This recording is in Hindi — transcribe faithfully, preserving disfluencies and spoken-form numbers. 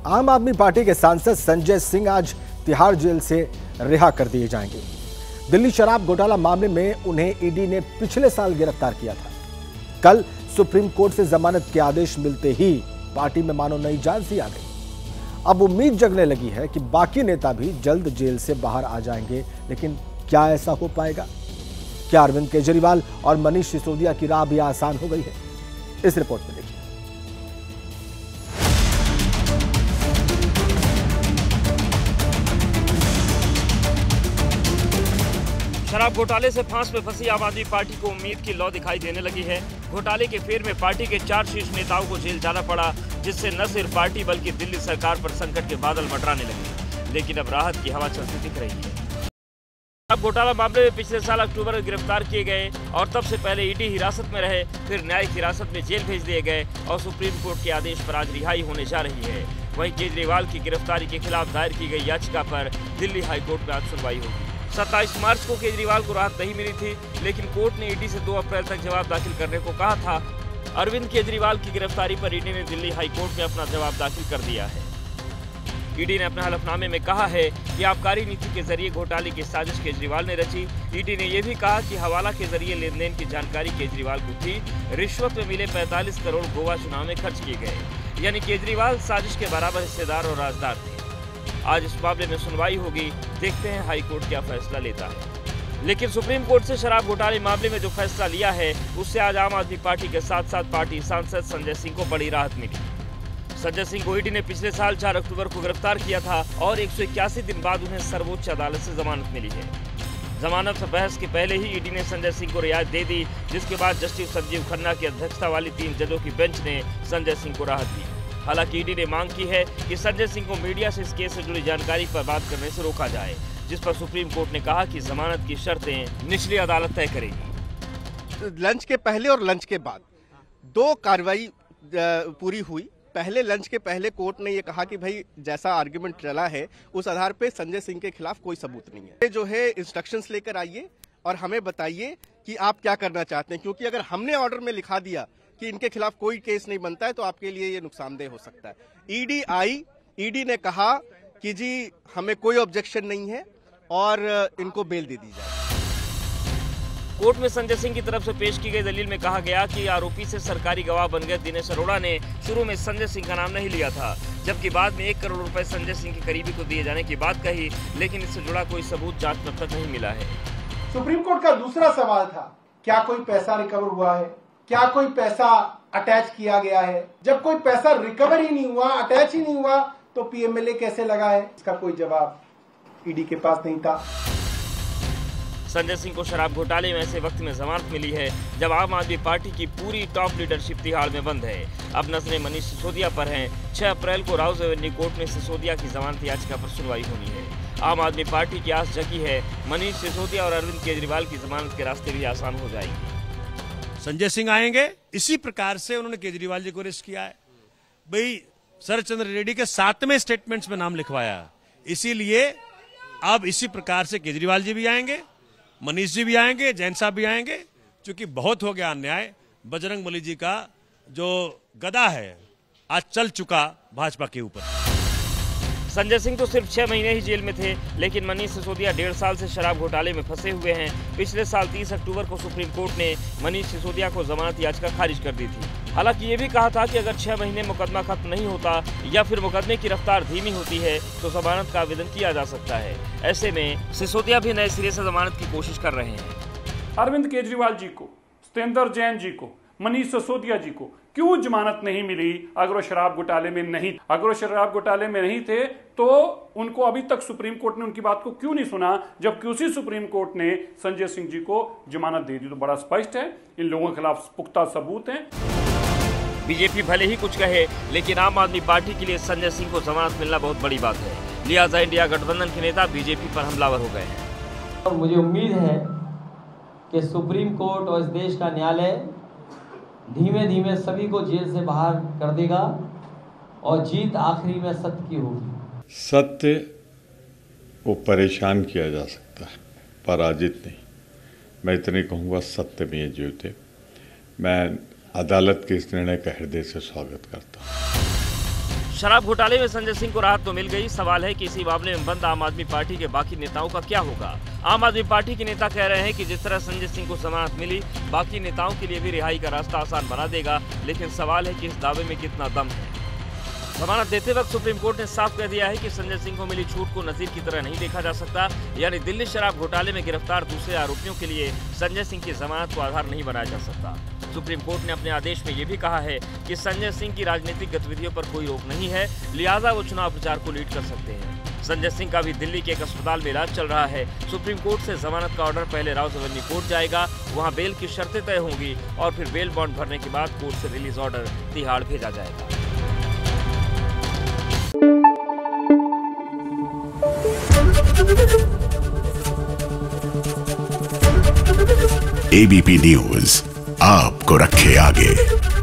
आम आदमी पार्टी के सांसद संजय सिंह आज तिहाड़ जेल से रिहा कर दिए जाएंगे। दिल्ली शराब घोटाला मामले में उन्हें ईडी ने पिछले साल गिरफ्तार किया था। कल सुप्रीम कोर्ट से जमानत के आदेश मिलते ही पार्टी में मानो नई जान सी आ गई। अब उम्मीद जगने लगी है कि बाकी नेता भी जल्द जेल से बाहर आ जाएंगे, लेकिन क्या ऐसा हो पाएगा? क्या अरविंद केजरीवाल और मनीष सिसोदिया की राह भी आसान हो गई है? इस रिपोर्ट में देखिए। शराब घोटाले से फांस में फंसी आम आदमी पार्टी को उम्मीद की लौ दिखाई देने लगी है। घोटाले के फेर में पार्टी के चार शीर्ष नेताओं को जेल जाना पड़ा, जिससे न सिर्फ पार्टी बल्कि दिल्ली सरकार पर संकट के बादल मंडराने लगे। लेकिन अब राहत की हवा चलती दिख रही है। शराब घोटाला मामले में पिछले साल अक्टूबर में गिरफ्तार किए गए और तब से पहले ईडी हिरासत में रहे, फिर न्यायिक हिरासत में जेल भेज दिए गए और सुप्रीम कोर्ट के आदेश पर आज रिहाई होने जा रही है। वहीं केजरीवाल की गिरफ्तारी के खिलाफ दायर की गई याचिका पर दिल्ली हाईकोर्ट में आज सुनवाई होगी। सत्ताईस मार्च को केजरीवाल को राहत नहीं मिली थी, लेकिन कोर्ट ने ईडी से दो अप्रैल तक जवाब दाखिल करने को कहा था। अरविंद केजरीवाल की गिरफ्तारी पर ईडी ने दिल्ली हाईकोर्ट में अपना जवाब दाखिल कर दिया है। ईडी ने अपने हलफनामे में कहा है कि आबकारी नीति के जरिए घोटाले की साजिश केजरीवाल ने रची। ईडी ने यह भी कहा कि हवाला के जरिए लेन देन की जानकारी केजरीवाल को थी। रिश्वत में मिले पैंतालीस करोड़ गोवा चुनाव में खर्च किए गए, यानी केजरीवाल साजिश के बराबर हिस्सेदार और राजदार थे। आज इस मामले में सुनवाई होगी, देखते हैं हाईकोर्ट क्या फैसला लेता है। लेकिन सुप्रीम कोर्ट से शराब घोटाले मामले में जो फैसला लिया है, उससे आज आम आदमी पार्टी के साथ साथ पार्टी सांसद संजय सिंह को बड़ी राहत मिली। संजय सिंह को ईडी ने पिछले साल चार अक्टूबर को गिरफ्तार किया था और एक सौ इक्यासी दिन बाद उन्हें सर्वोच्च अदालत से जमानत मिली है। जमानत पर बहस के पहले ही ईडी ने संजय सिंह को रियायत दे दी, जिसके बाद जस्टिस संजीव खन्ना की अध्यक्षता वाली तीन जजों की बेंच ने संजय सिंह को राहत दी। हालांकि ईडी ने मांग की है कि संजय सिंह को मीडिया से इस केस से जुड़ी जानकारी पर बात करने से रोका जाए, जिस पर सुप्रीम कोर्ट ने कहा कि जमानत की शर्तें निचली अदालत तय करेगी। लंच के पहले और लंच के बाद दो कार्रवाई पूरी हुई। पहले लंच के पहले कोर्ट ने ये कहा कि भाई जैसा आर्गुमेंट चला है उस आधार पे संजय सिंह के खिलाफ कोई सबूत नहीं है। जो है इंस्ट्रक्शंस लेकर आइए और हमें बताइए कि आप क्या करना चाहते हैं, क्योंकि अगर हमने ऑर्डर में लिखा दिया कि इनके खिलाफ कोई केस नहीं बनता है तो आपके लिए ये नुकसानदेह हो सकता है। ईडी आई, ईडी ने कहा कि जी हमें कोई ऑब्जेक्शन नहीं है और इनको बेल दे दी जाए। कोर्ट में संजय सिंह की तरफ से पेश की गई दलील में कहा गया कि आरोपी से सरकारी गवाह बन गए दिनेश अरोड़ा ने शुरू में संजय सिंह का नाम नहीं लिया था, जबकि बाद में एक करोड़ रुपए संजय सिंह के करीबी को दिए जाने की बात कही, लेकिन इससे जुड़ा कोई सबूत जांच में तक नहीं मिला है। सुप्रीम कोर्ट का दूसरा सवाल था, क्या कोई पैसा रिकवर हुआ है, क्या कोई पैसा अटैच किया गया है? जब कोई पैसा रिकवर ही नहीं हुआ, अटैच ही नहीं हुआ, तो पीएमएलए कैसे लगा है? इसका कोई जवाब ईडी के पास नहीं था। संजय सिंह को शराब घोटाले में ऐसे वक्त में जमानत मिली है जब आम आदमी पार्टी की पूरी टॉप लीडरशिप तिहाड़ में बंद है। अब नजरें मनीष सिसोदिया पर हैं। छह अप्रैल को राउज एवेन्यू कोर्ट में सिसोदिया की जमानत याचिका पर सुनवाई होनी है। आम आदमी पार्टी की आस जगी है, मनीष सिसोदिया और अरविंद केजरीवाल की जमानत के रास्ते भी आसान हो जाएंगे। संजय सिंह आएंगे, इसी प्रकार से उन्होंने केजरीवाल जी को अरेस्ट किया है। भाई शरद चंद्र रेड्डी के सातवें स्टेटमेंट्स में नाम लिखवाया, इसीलिए अब इसी प्रकार से केजरीवाल जी भी आएंगे, मनीष जी भी आएंगे, जैन साहब भी आएंगे, क्योंकि बहुत हो गया अन्याय। बजरंग बली जी का जो गदा है आज चल चुका भाजपा के ऊपर। संजय सिंह तो सिर्फ छह महीने ही जेल में थे, लेकिन मनीष सिसोदिया डेढ़ साल से शराब घोटाले में फंसे हुए हैं। पिछले साल तीस अक्टूबर को सुप्रीम कोर्ट ने मनीष सिसोदिया को जमानत याचिका खारिज कर दी थी। हालांकि ये भी कहा था कि अगर छह महीने मुकदमा खत्म नहीं होता या फिर मुकदमे की रफ्तार धीमी होती है तो जमानत का आवेदन किया जा सकता है। ऐसे में सिसोदिया भी नए सिरे से जमानत की कोशिश कर रहे हैं। अरविंद केजरीवाल जी को, सत्येंद्र जैन जी को, मनीष सिसोदिया जी को क्यों जमानत नहीं मिली? अगर वो शराब घोटाले में नहीं अगर वो शराब घोटाले में नहीं थे तो उनको अभी तक सुप्रीम कोर्ट ने उनकी बात को क्यों नहीं सुना, जबकि उसी सुप्रीम कोर्ट ने संजय सिंह जी को जमानत दे दी? तो बड़ा स्पष्ट है, इन लोगों के खिलाफ पुख्ता सबूत हैं। बीजेपी भले ही कुछ कहे, लेकिन आम आदमी पार्टी के लिए संजय सिंह को जमानत मिलना बहुत बड़ी बात है। लिहाजा इंडिया गठबंधन के नेता बीजेपी पर हमलावर हो गए हैं। मुझे उम्मीद है कि सुप्रीम कोर्ट और इस देश का न्यायालय धीमे धीमे सभी को जेल से बाहर कर देगा और जीत आखिरी में सत्य की होगी। सत्य को परेशान किया जा सकता है, पराजित नहीं। मैं इतने कहूँगा, सत्य में जीते। मैं अदालत के इस निर्णय का हृदय से स्वागत करता हूँ। शराब घोटाले में संजय सिंह को राहत तो मिल गई। सवाल है कि इसी मामले में बंद आम आदमी पार्टी के बाकी नेताओं का क्या होगा। आम आदमी पार्टी के नेता कह रहे हैं कि जिस तरह संजय सिंह को जमानत मिली, बाकी नेताओं के लिए भी रिहाई का रास्ता आसान बना देगा। लेकिन सवाल है कि इस दावे में कितना दम है। जमानत देते वक्त सुप्रीम कोर्ट ने साफ कह दिया है कि संजय सिंह को मिली छूट को नजीर की तरह नहीं देखा जा सकता। यानी दिल्ली शराब घोटाले में गिरफ्तार दूसरे आरोपियों के लिए संजय सिंह की जमानत को आधार नहीं बनाया जा सकता। सुप्रीम कोर्ट ने अपने आदेश में ये भी कहा है कि संजय सिंह की राजनीतिक गतिविधियों पर कोई रोक नहीं है, लिहाजा वो चुनाव प्रचार को लीड कर सकते हैं। संजय सिंह का भी दिल्ली के एक अस्पताल में इलाज चल रहा है। सुप्रीम कोर्ट से जमानत का ऑर्डर पहले रावजवनी कोर्ट जाएगा, वहां बेल की शर्तें तय होंगी और फिर बेल बॉन्ड भरने के बाद कोर्ट से रिलीज ऑर्डर तिहाड़ भेजा जाएगा। एबीपी न्यूज आपको रखे आगे।